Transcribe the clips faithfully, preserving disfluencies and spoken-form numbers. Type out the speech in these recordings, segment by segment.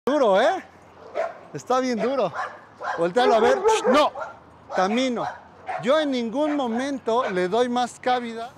Duro, ¿eh? Está bien duro. Voltealo a ver. No, camino. Yo en ningún momento le doy más cabida.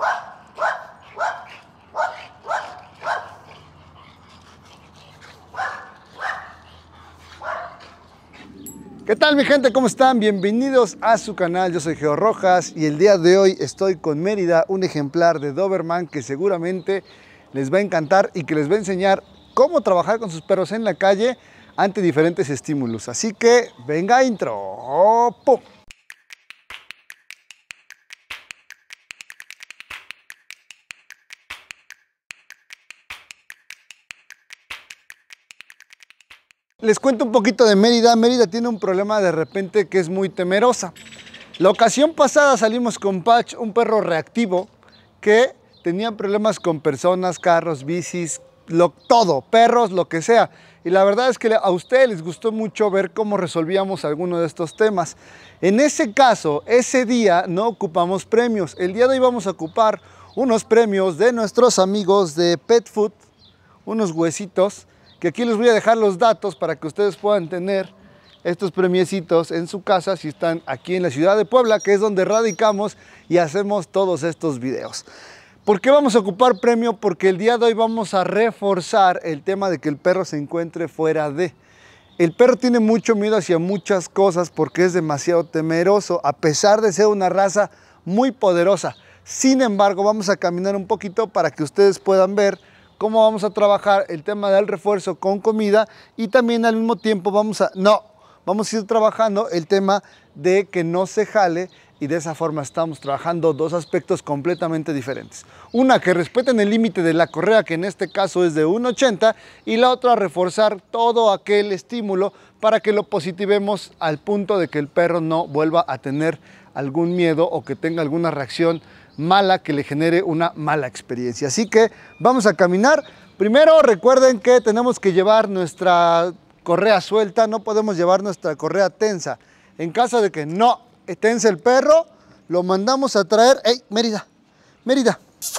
¿Qué tal, mi gente? ¿Cómo están? Bienvenidos a su canal. Yo soy Geo Rojas y el día de hoy estoy con Mérida, un ejemplar de Doberman que seguramente les va a encantar y que les va a enseñar cómo trabajar con sus perros en la calle ante diferentes estímulos. Así que venga intro. Oh, ¡pum! Les cuento un poquito de Mérida. Mérida tiene un problema de repente que es muy temerosa. La ocasión pasada salimos con Patch, un perro reactivo que tenía problemas con personas, carros, bicis, lo, todo, perros, lo que sea. Y la verdad es que a ustedes les gustó mucho ver cómo resolvíamos alguno de estos temas. En ese caso, ese día no ocupamos premios. El día de hoy vamos a ocupar unos premios de nuestros amigos de Pet Food, unos huesitos, que aquí les voy a dejar los datos para que ustedes puedan tener estos premiecitos en su casa si están aquí en la ciudad de Puebla, que es donde radicamos y hacemos todos estos videos. ¿Por qué vamos a ocupar premio? Porque el día de hoy vamos a reforzar el tema de que el perro se encuentre fuera de. El perro tiene mucho miedo hacia muchas cosas porque es demasiado temeroso, a pesar de ser una raza muy poderosa. Sin embargo, vamos a caminar un poquito para que ustedes puedan ver cómo vamos a trabajar el tema del refuerzo con comida y también al mismo tiempo vamos a... No, vamos a ir trabajando el tema de que no se jale y de esa forma estamos trabajando dos aspectos completamente diferentes. Una, que respeten el límite de la correa, que en este caso es de uno ochenta, y la otra, reforzar todo aquel estímulo para que lo positivemos al punto de que el perro no vuelva a tener algún miedo o que tenga alguna reacción mala que le genere una mala experiencia. Así que vamos a caminar. Primero recuerden que tenemos que llevar nuestra correa suelta, no podemos llevar nuestra correa tensa. En caso de que no tense el perro, lo mandamos a traer. ¡Ey, Mérida! Mérida.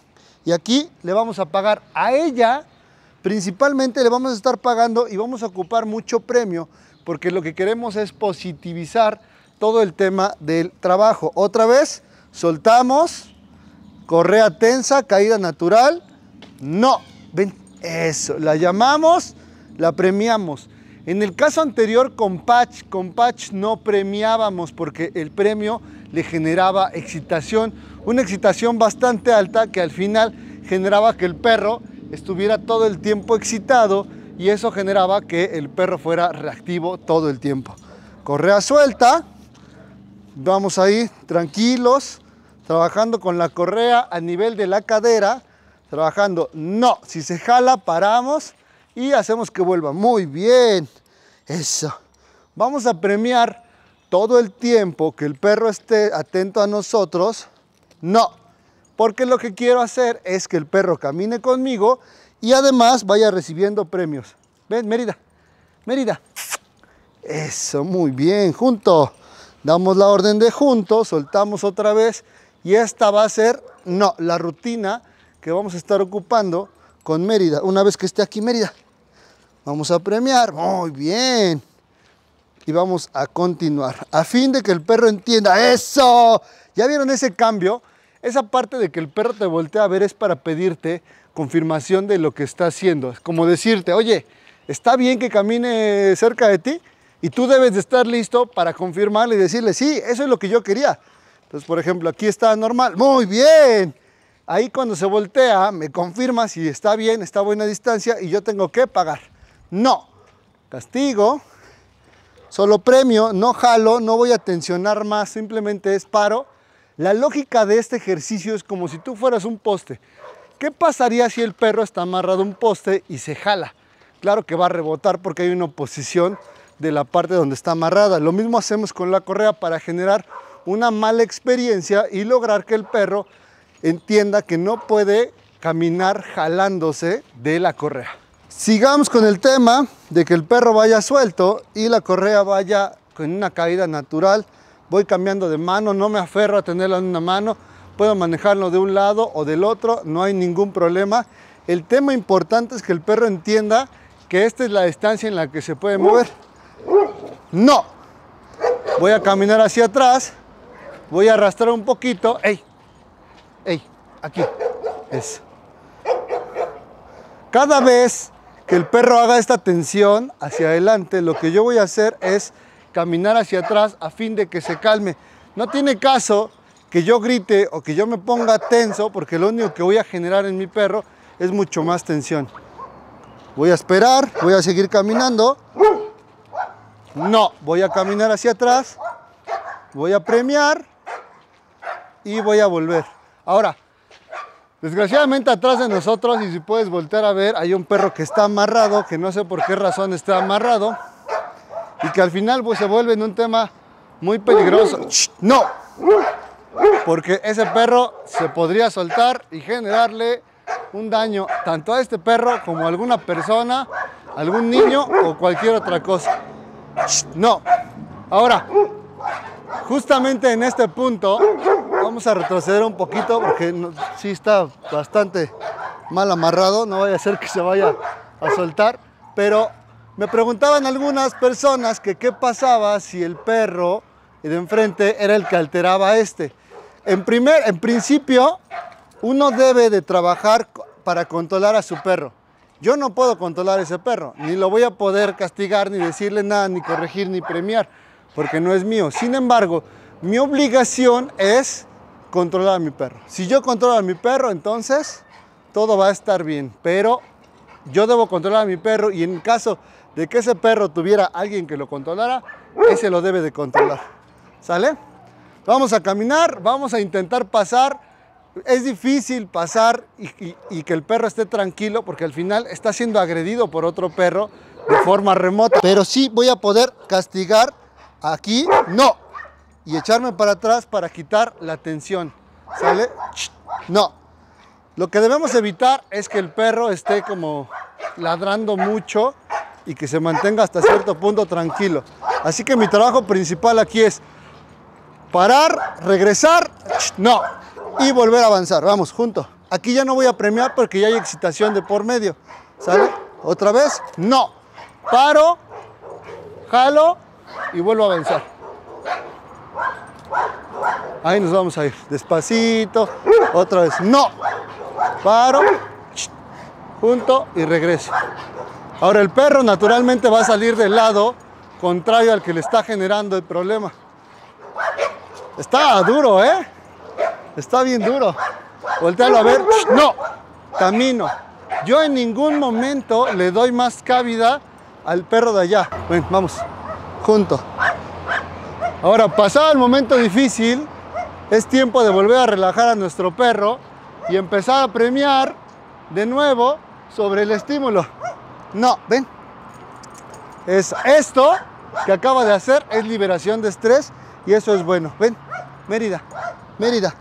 Y aquí le vamos a pagar a ella, principalmente le vamos a estar pagando y vamos a ocupar mucho premio porque lo que queremos es positivizar todo el tema del trabajo. Otra vez, soltamos. Correa tensa, caída natural. No, ven, eso, la llamamos, la premiamos. En el caso anterior con Patch, con Patch no premiábamos porque el premio le generaba excitación, una excitación bastante alta que al final generaba que el perro estuviera todo el tiempo excitado y eso generaba que el perro fuera reactivo todo el tiempo. Correa suelta, vamos ahí tranquilos, trabajando con la correa a nivel de la cadera, trabajando, no, si se jala, paramos y hacemos que vuelva. Muy bien, eso. Vamos a premiar todo el tiempo que el perro esté atento a nosotros, no, porque lo que quiero hacer es que el perro camine conmigo y además vaya recibiendo premios. Ven, Mérida, Mérida, eso, muy bien, junto. Damos la orden de junto, soltamos otra vez. Y esta va a ser, no, la rutina que vamos a estar ocupando con Mérida. Una vez que esté aquí Mérida, vamos a premiar. Muy bien. Y vamos a continuar. A fin de que el perro entienda. ¡Eso! ¿Ya vieron ese cambio? Esa parte de que el perro te voltea a ver es para pedirte confirmación de lo que está haciendo. Es como decirte, oye, ¿está bien que camine cerca de ti? Y tú debes de estar listo para confirmarle y decirle, sí, eso es lo que yo quería. Entonces, por ejemplo, aquí está normal. ¡Muy bien! Ahí cuando se voltea, me confirma si está bien, está a buena distancia y yo tengo que pagar. No. Castigo. Solo premio, no jalo, no voy a tensionar más, simplemente es paro. La lógica de este ejercicio es como si tú fueras un poste. ¿Qué pasaría si el perro está amarrado a un poste y se jala? Claro que va a rebotar porque hay una oposición de la parte donde está amarrada. Lo mismo hacemos con la correa para generar una mala experiencia y lograr que el perro entienda que no puede caminar jalándose de la correa. Sigamos con el tema de que el perro vaya suelto y la correa vaya con una caída natural. Voy cambiando de mano, no me aferro a tenerla en una mano, puedo manejarlo de un lado o del otro, no hay ningún problema. El tema importante es que el perro entienda que esta es la distancia en la que se puede mover. No. Voy a caminar hacia atrás. Voy a arrastrar un poquito. ¡Ey! ¡Ey! Aquí. Eso. Cada vez que el perro haga esta tensión hacia adelante, lo que yo voy a hacer es caminar hacia atrás a fin de que se calme. No tiene caso que yo grite o que yo me ponga tenso, porque lo único que voy a generar en mi perro es mucho más tensión. Voy a esperar, voy a seguir caminando. No, voy a caminar hacia atrás, voy a premiar y voy a volver. Ahora, desgraciadamente atrás de nosotros, y si puedes voltear a ver, hay un perro que está amarrado, que no sé por qué razón está amarrado, y que al final pues se vuelve en un tema muy peligroso. No, porque ese perro se podría soltar y generarle un daño tanto a este perro como a alguna persona, algún niño o cualquier otra cosa. No. Ahora, justamente en este punto vamos a retroceder un poquito porque no, sí está bastante mal amarrado, no vaya a ser que se vaya a soltar, pero me preguntaban algunas personas que qué pasaba si el perro de enfrente era el que alteraba a este. En, primer, en principio, uno debe de trabajar para controlar a su perro. Yo no puedo controlar a ese perro, ni lo voy a poder castigar, ni decirle nada, ni corregir, ni premiar, porque no es mío. Sin embargo, mi obligación es controlar a mi perro. Si yo controlo a mi perro, entonces todo va a estar bien, pero yo debo controlar a mi perro, y en caso de que ese perro tuviera alguien que lo controlara, ese lo debe de controlar. ¿Sale? Vamos a caminar, vamos a intentar pasar. Es difícil pasar y, y, y que el perro esté tranquilo, porque al final está siendo agredido por otro perro de forma remota. Pero sí voy a poder castigar aquí, no, y echarme para atrás para quitar la tensión. ¿Sale? No. Lo que debemos evitar es que el perro esté como ladrando mucho y que se mantenga hasta cierto punto tranquilo. Así que mi trabajo principal aquí es parar, regresar, no, y volver a avanzar. Vamos, junto. Aquí ya no voy a premiar porque ya hay excitación de por medio. ¿Sale? Otra vez, no. Paro, jalo y vuelvo a avanzar. Ahí nos vamos a ir. Despacito. Otra vez, no. Paro, junto y regreso. Ahora el perro naturalmente va a salir del lado contrario al que le está generando el problema. Está duro, ¿eh? Está bien duro. Voltealo a ver. No, camino. Yo en ningún momento le doy más cabida al perro de allá. Ven, vamos, junto. Ahora, pasado el momento difícil, es tiempo de volver a relajar a nuestro perro y empezar a premiar de nuevo sobre el estímulo. No, ven. Es esto que acaba de hacer es liberación de estrés, y eso es bueno. Ven, Mérida, Mérida.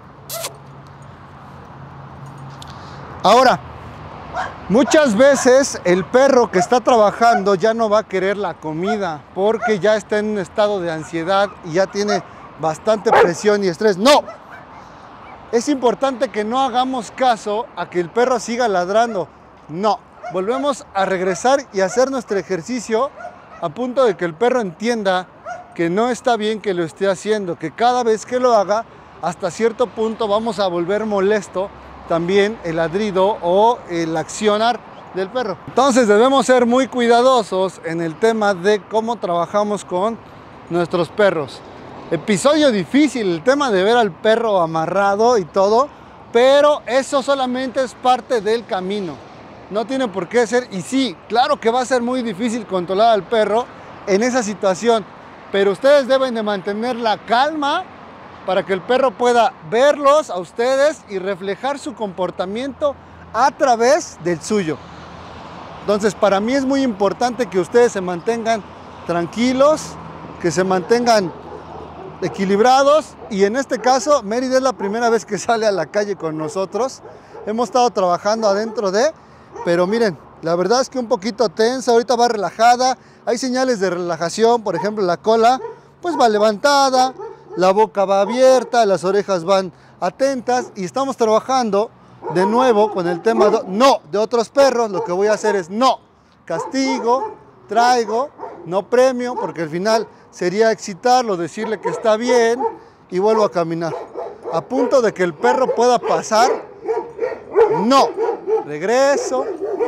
Ahora, muchas veces el perro que está trabajando ya no va a querer la comida porque ya está en un estado de ansiedad y ya tiene bastante presión y estrés. ¡No! Es importante que no hagamos caso a que el perro siga ladrando. No, volvemos a regresar y hacer nuestro ejercicio a punto de que el perro entienda que no está bien que lo esté haciendo, que cada vez que lo haga, hasta cierto punto vamos a volver molesto también el ladrido o el accionar del perro. Entonces debemos ser muy cuidadosos en el tema de cómo trabajamos con nuestros perros. Episodio difícil, el tema de ver al perro amarrado y todo, pero eso solamente es parte del camino. No tiene por qué ser, y sí, claro que va a ser muy difícil controlar al perro en esa situación, pero ustedes deben de mantener la calma para que el perro pueda verlos a ustedes y reflejar su comportamiento a través del suyo. Entonces, para mí es muy importante que ustedes se mantengan tranquilos, que se mantengan equilibrados, y en este caso, Mérida es la primera vez que sale a la calle con nosotros. Hemos estado trabajando adentro de, pero miren, la verdad es que un poquito tensa, ahorita va relajada, hay señales de relajación, por ejemplo, la cola pues va levantada, la boca va abierta, las orejas van atentas, y estamos trabajando de nuevo con el tema de, no de otros perros. Lo que voy a hacer es no, castigo, traigo, no premio, porque al final sería excitarlo, decirle que está bien y vuelvo a caminar. A punto de que el perro pueda pasar, no. Regreso.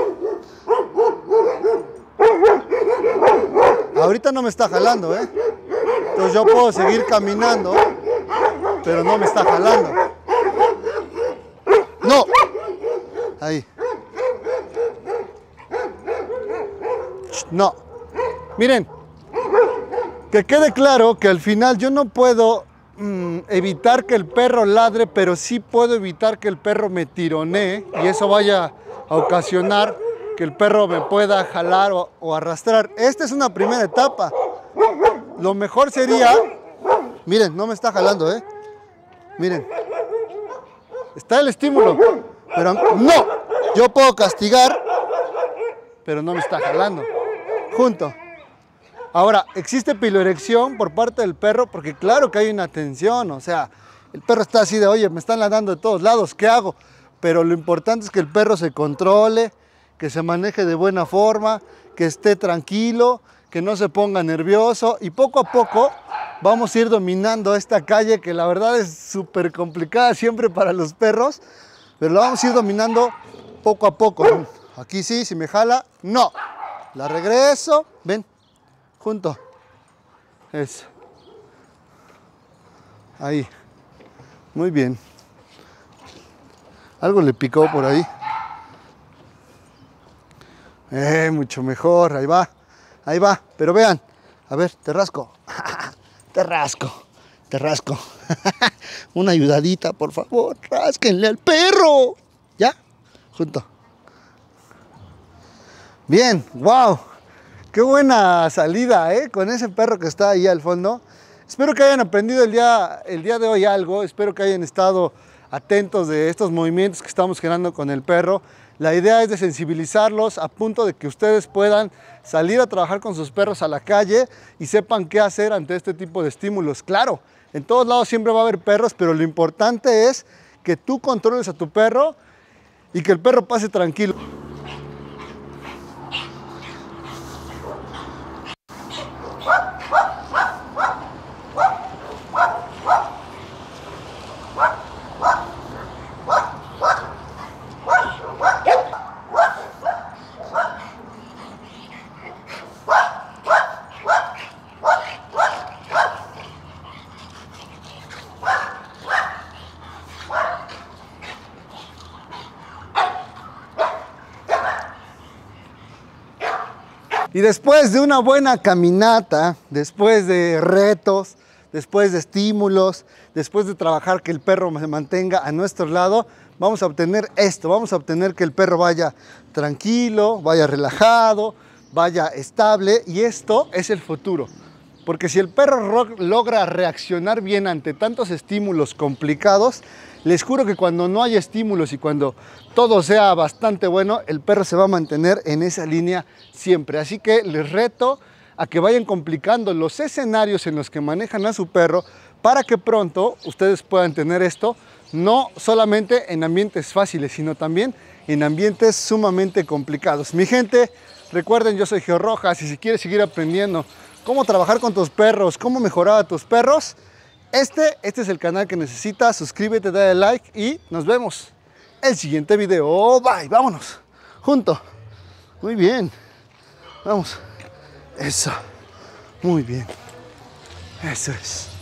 Ahorita no me está jalando, ¿eh? Entonces yo puedo seguir caminando, pero no me está jalando. No. Ahí. No. Miren, que quede claro que al final yo no puedo mm, evitar que el perro ladre, pero sí puedo evitar que el perro me tironee y eso vaya a ocasionar que el perro me pueda jalar o, o arrastrar. Esta es una primera etapa. Lo mejor sería, miren, no me está jalando, ¿eh? Miren, está el estímulo, pero no, yo puedo castigar, pero no me está jalando. Junto. Ahora, existe piloerección por parte del perro, porque claro que hay una tensión, o sea, el perro está así de, oye, me están ladrando de todos lados, ¿qué hago? Pero lo importante es que el perro se controle, que se maneje de buena forma, que esté tranquilo, que no se ponga nervioso y poco a poco vamos a ir dominando esta calle que la verdad es súper complicada siempre para los perros, pero la vamos a ir dominando poco a poco. Aquí sí, si me jala, no. La regreso, ven, junto. Eso. Ahí. Muy bien. Algo le picó por ahí. Eh, mucho mejor, ahí va, ahí va, pero vean, a ver, te rasco, te rasco, te rasco, una ayudadita, por favor, rásquenle al perro, ¿ya? Junto. Bien, wow, qué buena salida, ¿eh? Con ese perro que está ahí al fondo. Espero que hayan aprendido el día, el día de hoy algo, espero que hayan estado atentos de estos movimientos que estamos generando con el perro. La idea es de sensibilizarlos a punto de que ustedes puedan salir a trabajar con sus perros a la calle y sepan qué hacer ante este tipo de estímulos. Claro, en todos lados siempre va a haber perros, pero lo importante es que tú controles a tu perro y que el perro pase tranquilo. Y después de una buena caminata, después de retos, después de estímulos, después de trabajar que el perro se mantenga a nuestro lado, vamos a obtener esto, vamos a obtener que el perro vaya tranquilo, vaya relajado, vaya estable, y esto es el futuro. Porque si el perro logra reaccionar bien ante tantos estímulos complicados, les juro que cuando no hay estímulos y cuando todo sea bastante bueno, el perro se va a mantener en esa línea siempre. Así que les reto a que vayan complicando los escenarios en los que manejan a su perro para que pronto ustedes puedan tener esto, no solamente en ambientes fáciles, sino también en ambientes sumamente complicados. Mi gente, recuerden, yo soy Geo Rojas y si quieres seguir aprendiendo cómo trabajar con tus perros, cómo mejorar a tus perros, Este, este es el canal que necesitas. Suscríbete, dale like y nos vemos en el siguiente video. Bye, vámonos. Junto. Muy bien. Vamos. Eso. Muy bien. Eso es.